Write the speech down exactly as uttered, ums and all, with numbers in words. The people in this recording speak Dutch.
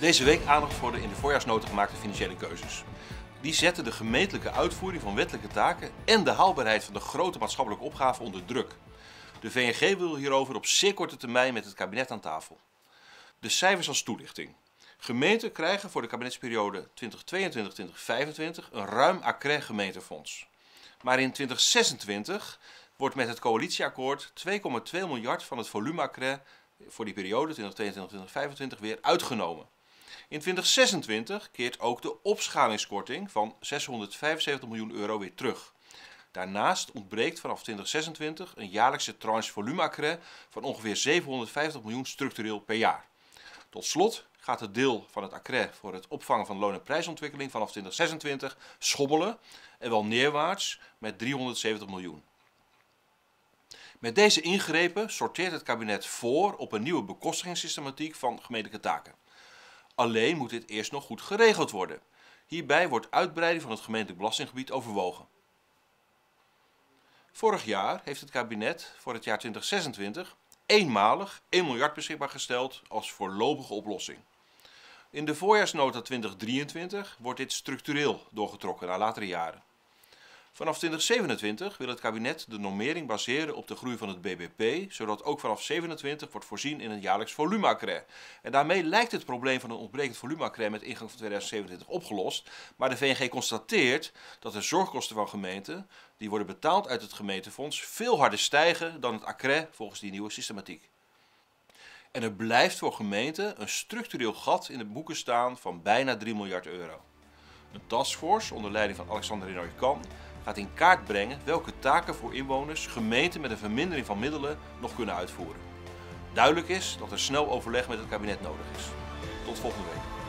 Deze week aandacht voor de in de voorjaarsnota gemaakte financiële keuzes. Die zetten de gemeentelijke uitvoering van wettelijke taken en de haalbaarheid van de grote maatschappelijke opgaven onder druk. De V N G wil hierover op zeer korte termijn met het kabinet aan tafel. De cijfers als toelichting. Gemeenten krijgen voor de kabinetsperiode twintig tweeëntwintig tot twintig vijfentwintig een ruim accre gemeentefonds. Maar in twintig zesentwintig wordt met het coalitieakkoord twee komma twee miljard van het volume accre voor die periode twintig tweeëntwintig tot twintig vijfentwintig weer uitgenomen. In twintig zesentwintig keert ook de opschalingskorting van zeshonderdvijfenzeventig miljoen euro weer terug. Daarnaast ontbreekt vanaf twintig zesentwintig een jaarlijkse tranche volume accre van ongeveer zevenhonderdvijftig miljoen structureel per jaar. Tot slot gaat het deel van het accre voor het opvangen van loon- en prijsontwikkeling vanaf twintig zesentwintig schommelen en wel neerwaarts met driehonderdzeventig miljoen. Met deze ingrepen sorteert het kabinet voor op een nieuwe bekostigingssystematiek van gemeentelijke taken. Alleen moet dit eerst nog goed geregeld worden. Hierbij wordt uitbreiding van het gemeentelijk belastinggebied overwogen. Vorig jaar heeft het kabinet voor het jaar twintig zesentwintig eenmalig één miljard beschikbaar gesteld als voorlopige oplossing. In de voorjaarsnota twintig drieëntwintig wordt dit structureel doorgetrokken naar latere jaren. Vanaf twintig zevenentwintig wil het kabinet de normering baseren op de groei van het B B P, zodat ook vanaf zevenentwintig wordt voorzien in een jaarlijks volume accre. En daarmee lijkt het probleem van een ontbrekend volume accre met ingang van tweeduizend zevenentwintig opgelost, maar de V N G constateert dat de zorgkosten van gemeenten, die worden betaald uit het gemeentefonds, veel harder stijgen dan het accre volgens die nieuwe systematiek. En er blijft voor gemeenten een structureel gat in de boeken staan van bijna drie miljard euro. Een taskforce onder leiding van Alexander Renoy-Kan gaat in kaart brengen welke taken voor inwoners gemeenten met een vermindering van middelen nog kunnen uitvoeren. Duidelijk is dat er snel overleg met het kabinet nodig is. Tot volgende week.